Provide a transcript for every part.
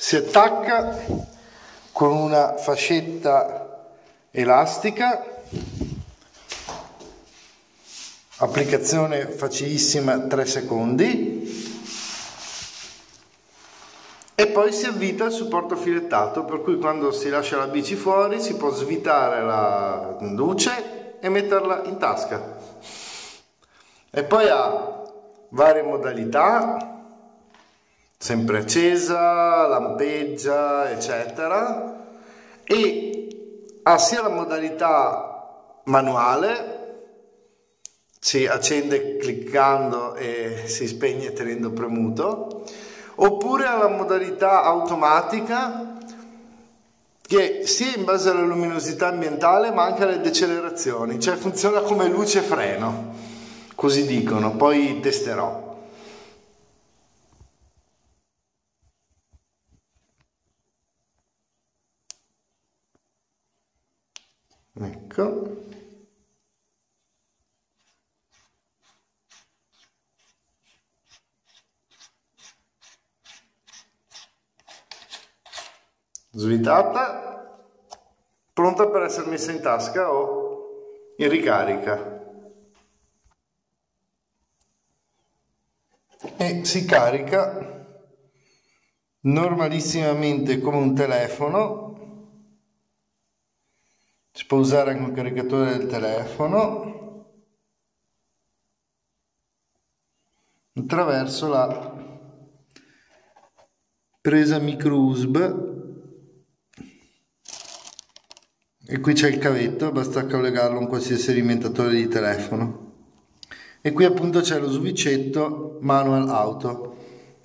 Si attacca con una fascetta elastica, applicazione facilissima, 3 secondi, e poi si avvita il supporto filettato, per cui quando si lascia la bici fuori si può svitare la luce e metterla in tasca. E poi ha varie modalità, sempre accesa, lampeggia, eccetera, e ha sia la modalità manuale, si accende cliccando e si spegne tenendo premuto, oppure ha la modalità automatica che sia in base alla luminosità ambientale ma anche alle decelerazioni, cioè funziona come luce freno, così dicono, poi testerò. Ecco. Svitata, pronta per essere messa in tasca o in ricarica. E si carica normalissimamente come un telefono, si può usare anche un caricatore del telefono attraverso la presa micro USB. E qui c'è il cavetto, basta collegarlo a un qualsiasi alimentatore di telefono. E qui appunto c'è lo switchetto manual auto.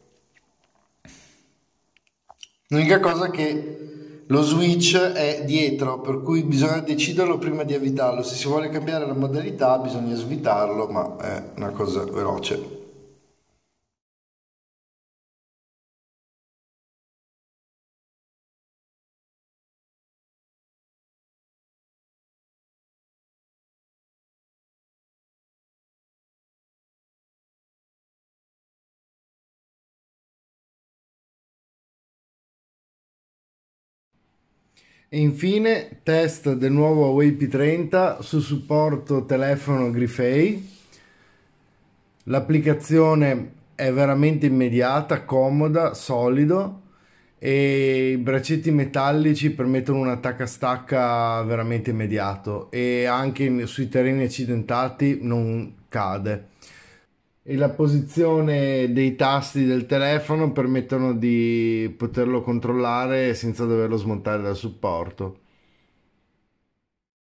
L'unica cosa è che lo switch è dietro, per cui bisogna deciderlo prima di avvitarlo. Se si vuole cambiare la modalità bisogna svitarlo, ma è una cosa veloce. E infine test del nuovo Huawei P30 su supporto telefono Grifei. L'applicazione è veramente immediata, comoda, solido, e i braccetti metallici permettono un attacca-stacca veramente immediato, e anche sui terreni accidentati non cade. E la posizione dei tasti del telefono permettono di poterlo controllare senza doverlo smontare dal supporto.